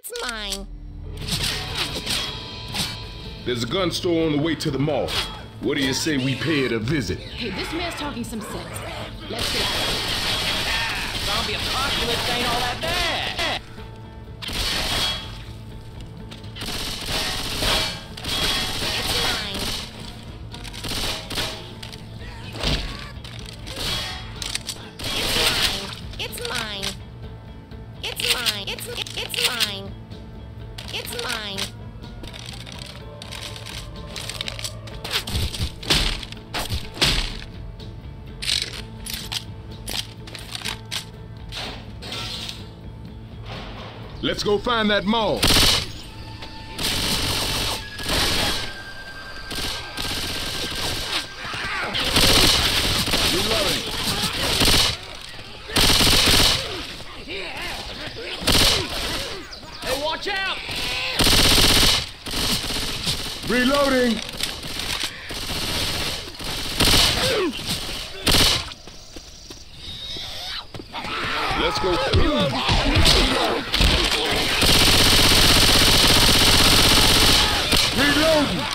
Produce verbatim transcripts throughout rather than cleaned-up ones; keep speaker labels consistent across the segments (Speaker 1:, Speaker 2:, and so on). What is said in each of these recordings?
Speaker 1: It's mine.
Speaker 2: There's a gun store on the way to the mall. What do you say we pay it a visit?
Speaker 3: Hey, this man's talking some sense. Let's get out of here. Ah, zombie apocalypse ain't all that bad.
Speaker 1: It's mine. It's mine. It's mine. It's it's mine. It's mine.
Speaker 2: Let's go find that mall. Reloading.
Speaker 3: Hey, watch out!
Speaker 2: Reloading. Let's go. Reload. Reloading.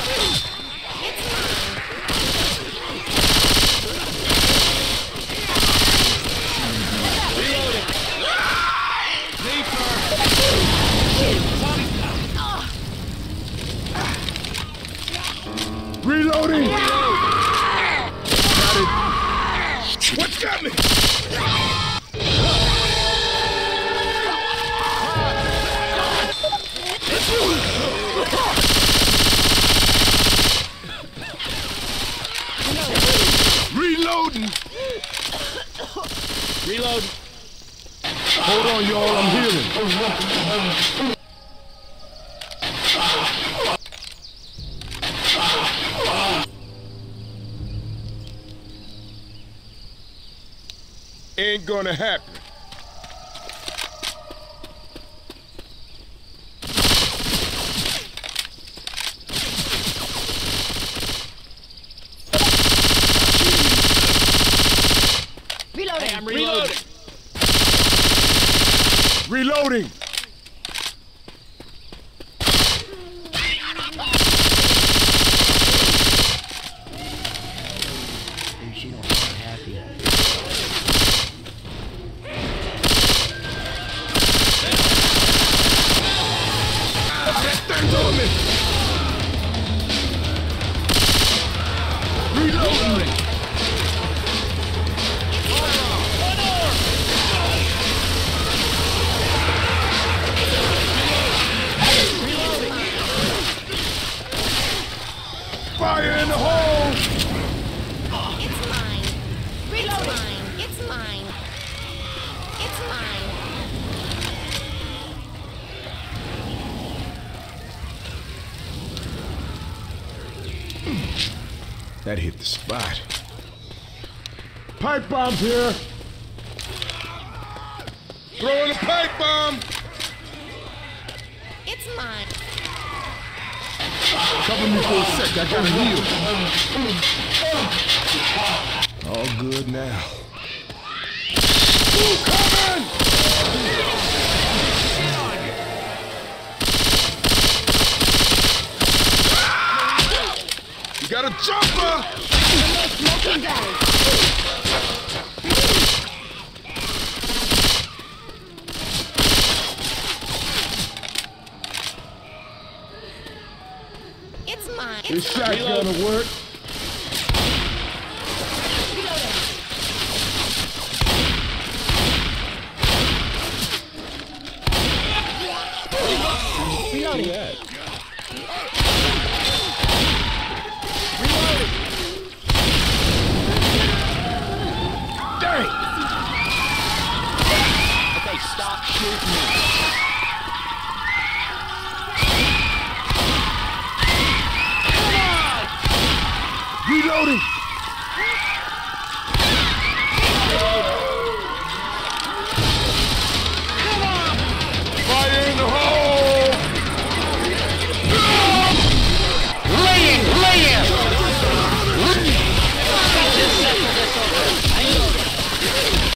Speaker 2: Reloading! Got it! What's got me? Reloading!
Speaker 3: Reload.
Speaker 2: Hold on, y'all, I'm healing. Ain't gonna happen.
Speaker 3: Reloading. Hey, I'm reloading.
Speaker 2: Reloading.
Speaker 3: She don't look happy.
Speaker 2: That thing's on me! Reloading! Fire in the hole!
Speaker 1: It's mine. Reloading. It's mine. It's mine.
Speaker 2: That hit the spot. Pipe bombs here! Throwing a pipe bomb!
Speaker 1: It's mine.
Speaker 2: Cover me for a sec, I gotta heal. All good now. Who coming? You got a jumper!
Speaker 1: Smoking gun. It's mine.
Speaker 2: This shotgun'll work.
Speaker 1: Reloading.
Speaker 2: Yeah.